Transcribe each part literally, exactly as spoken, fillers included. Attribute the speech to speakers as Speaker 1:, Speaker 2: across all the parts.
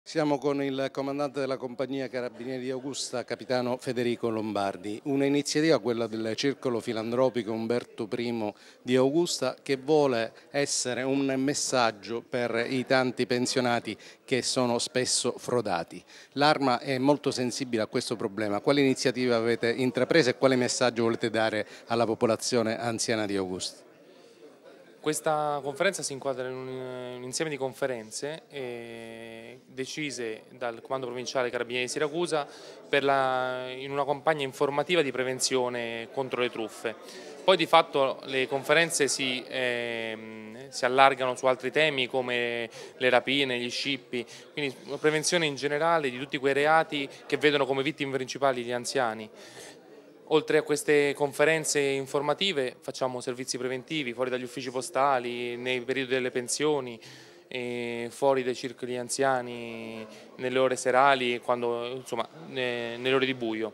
Speaker 1: Siamo con il comandante della compagnia Carabinieri di Augusta, capitano Federico Lombardi. Un'iniziativa, quella del Circolo Filantropico Umberto I di Augusta, che vuole essere un messaggio per i tanti pensionati che sono spesso frodati. L'Arma è molto sensibile a questo problema. Quali iniziative avete intrapreso e quale messaggio volete dare alla popolazione anziana di Augusta?
Speaker 2: Questa conferenza si inquadra in un, un insieme di conferenze eh, decise dal Comando Provinciale Carabinieri di Siracusa per la, in una campagna informativa di prevenzione contro le truffe. Poi di fatto le conferenze si, eh, si allargano su altri temi come le rapine, gli scippi, quindi una prevenzione in generale di tutti quei reati che vedono come vittime principali gli anziani. Oltre a queste conferenze informative facciamo servizi preventivi fuori dagli uffici postali, nei periodi delle pensioni, eh, fuori dai circoli anziani, nelle ore serali, quando, insomma, nelle ore di buio.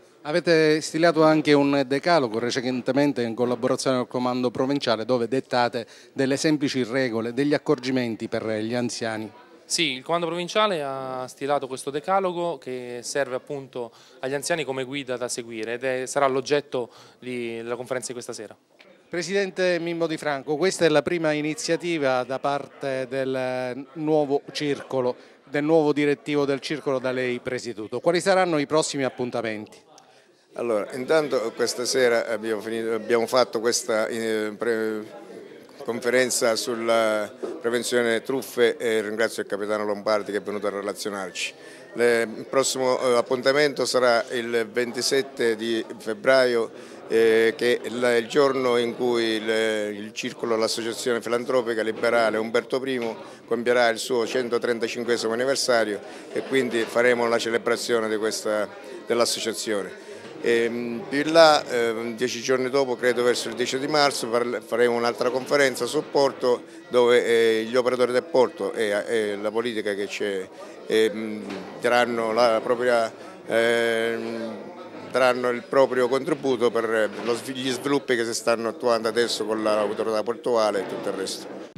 Speaker 1: Avete stilato anche un decalogo recentemente in collaborazione col Comando Provinciale dove dettate delle semplici regole, degli accorgimenti per gli anziani.
Speaker 2: Sì, il Comando Provinciale ha stilato questo decalogo che serve appunto agli anziani come guida da seguire ed è, sarà l'oggetto della conferenza di questa sera.
Speaker 1: Presidente Mimmo Di Franco, questa è la prima iniziativa da parte del nuovo circolo, del nuovo direttivo del circolo da lei presieduto. Quali saranno i prossimi appuntamenti?
Speaker 3: Allora, intanto questa sera abbiamo, finito, abbiamo fatto questa eh, pre, conferenza sulla prevenzione truffe e ringrazio il capitano Lombardi che è venuto a relazionarci. Le, il prossimo eh, appuntamento sarà il ventisette di febbraio, eh, che è il, il giorno in cui il, il circolo, l'associazione filantropica liberale Umberto I compierà il suo centotrentacinquesimo anniversario e quindi faremo la celebrazione di questa, dell'associazione. E più in là, eh, dieci giorni dopo, credo verso il dieci di marzo, faremo un'altra conferenza sul porto dove eh, gli operatori del porto e, e la politica che c'è eh, daranno, la propria, eh, daranno il proprio contributo per lo, gli sviluppi che si stanno attuando adesso con l'autorità portuale e tutto il resto.